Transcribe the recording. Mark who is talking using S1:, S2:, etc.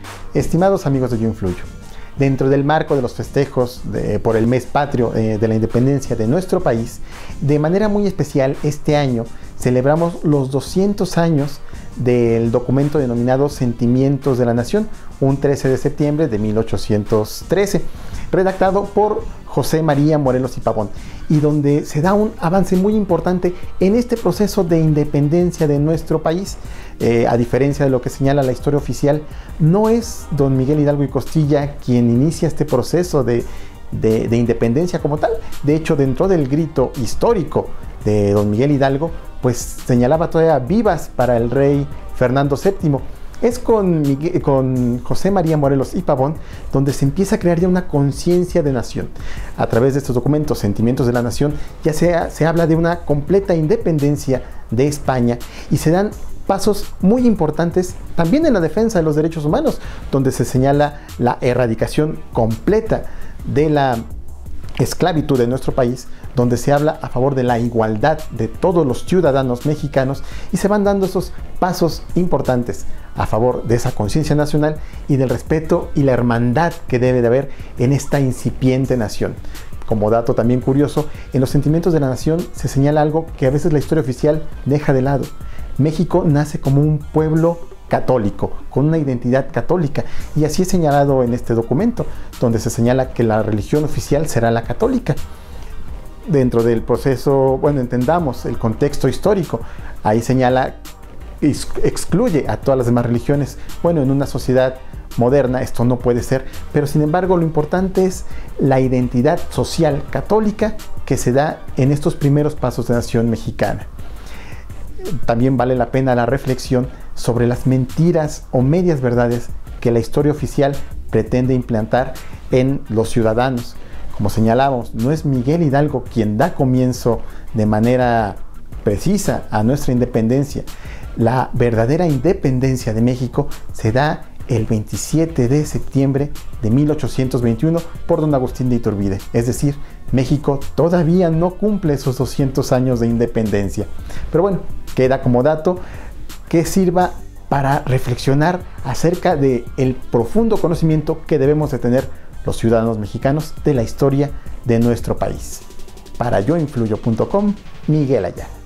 S1: Estimados amigos de Yo Influyo, dentro del marco de los festejos por el mes patrio de la independencia de nuestro país, de manera muy especial este año celebramos los 200 años del documento denominado Sentimientos de la Nación, un 13 de septiembre de 1813, redactado por José María Morelos y Pavón, y donde se da un avance muy importante en este proceso de independencia de nuestro país. A diferencia de lo que señala la historia oficial, no es don Miguel Hidalgo y Costilla quien inicia este proceso de independencia como tal. De hecho, dentro del grito histórico de don Miguel Hidalgo, pues señalaba todavía vivas para el rey Fernando VII. Es con José María Morelos y Pavón donde se empieza a crear ya una conciencia de nación. A través de estos documentos, Sentimientos de la Nación, ya se habla de una completa independencia de España y se dan pasos muy importantes también en la defensa de los derechos humanos, donde se señala la erradicación completa de la esclavitud de nuestro país, donde se habla a favor de la igualdad de todos los ciudadanos mexicanos y se van dando esos pasos importantes a favor de esa conciencia nacional y del respeto y la hermandad que debe de haber en esta incipiente nación. Como dato también curioso, en los Sentimientos de la Nación se señala algo que a veces la historia oficial deja de lado. México nace como un pueblo católico, con una identidad católica, y así es señalado en este documento, donde se señala que la religión oficial será la católica. Dentro del proceso, bueno, entendamos el contexto histórico, ahí señala, excluye a todas las demás religiones. Bueno, en una sociedad moderna esto no puede ser, pero sin embargo lo importante es la identidad social católica que se da en estos primeros pasos de nación mexicana. También vale la pena la reflexión sobre las mentiras o medias verdades que la historia oficial pretende implantar en los ciudadanos. Como señalamos, no es Miguel Hidalgo quien da comienzo de manera precisa a nuestra independencia. La verdadera independencia de México se da el 27 de septiembre de 1821 por don Agustín de Iturbide. Es decir, México todavía no cumple esos 200 años de independencia. Pero bueno, queda como dato que sirva para reflexionar acerca del profundo conocimiento que debemos de tener los ciudadanos mexicanos de la historia de nuestro país. Para yoinfluyo.com, Miguel Ayala.